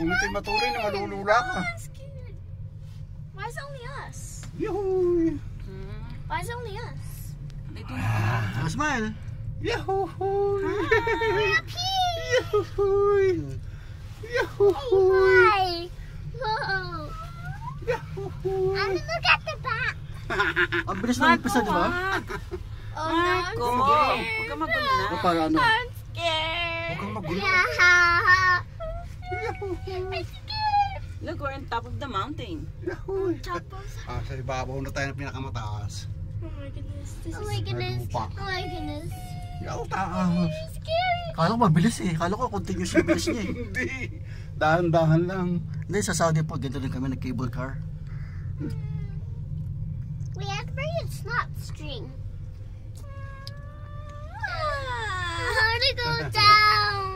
Kung ito'y matuloy na malulula ka. I'm scared. Why is it only us? Yahoo! Why is it only us? Smile. Yahoo! We're up here. Yahoo! Yahoo! Hi. Whoa. Yahoo! And look at the back. Ang bilis na umpisa, di ba? Oh no, I'm Marco, scared. huwag ka magulo na. O para ano? I'm scared. Huwag kang magulo. Yeah. Yahoo! I'm scared. Look, we're on top of the mountain. Yahoo! Top of. Sa ibabaw na tayo ng pinakamataas. Oh my goodness. This Oh is. my goodness. Oh my goodness. Yahoo! Taas! It's scary. Kala ko mabilis eh. Kala ko continuous yung bilis niya eh. Hindi! Dahan-dahan lang. Hindi, sa Saudi po, dito rin kami nag-cable car. We have to bring a snot string. How to go down?